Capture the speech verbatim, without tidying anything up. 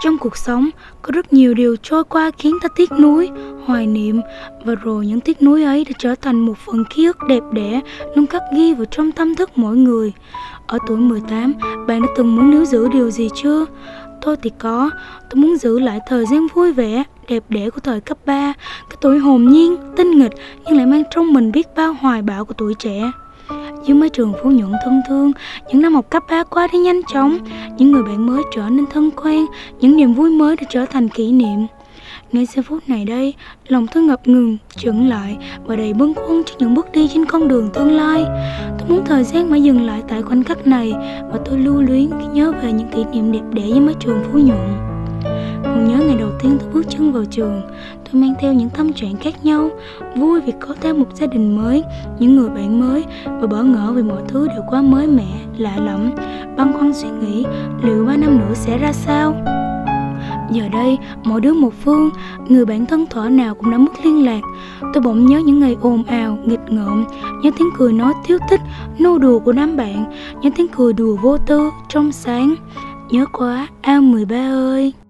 Trong cuộc sống, có rất nhiều điều trôi qua khiến ta tiếc nuối, hoài niệm, và rồi những tiếc nuối ấy đã trở thành một phần ký ức đẹp đẽ luôn khắc ghi vào trong tâm thức mỗi người. Ở tuổi mười tám, bạn đã từng muốn níu giữ điều gì chưa? Tôi thì có, tôi muốn giữ lại thời gian vui vẻ, đẹp đẽ của thời cấp ba, cái tuổi hồn nhiên, tinh nghịch nhưng lại mang trong mình biết bao hoài bão của tuổi trẻ. Dưới mái trường Phú Nhuận thân thương, những năm học cấp ba qua đi nhanh chóng, những người bạn mới trở nên thân quen, những niềm vui mới đã trở thành kỷ niệm. Ngay giây phút này đây, lòng tôi ngập ngừng, chững lại và đầy bâng khuâng trước những bước đi trên con đường tương lai. Tôi muốn thời gian mãi dừng lại tại khoảnh khắc này và tôi lưu luyến khi nhớ về những kỷ niệm đẹp đẽ với mái trường Phú Nhuận. Còn nhớ ngày đầu tiên tôi bước chân vào trường, tôi mang theo những tâm trạng khác nhau, vui vì có thêm một gia đình mới, những người bạn mới, và bỡ ngỡ vì mọi thứ đều quá mới mẻ, lạ lẫm, băn khoăn suy nghĩ liệu ba năm nữa sẽ ra sao. Giờ đây, mỗi đứa một phương, người bạn thân thuở nào cũng đã mất liên lạc. Tôi bỗng nhớ những ngày ồn ào, nghịch ngợm, nhớ tiếng cười nói thiếu tích, nô đùa của đám bạn, nhớ tiếng cười đùa vô tư, trong sáng. Nhớ quá, a mười ba ơi!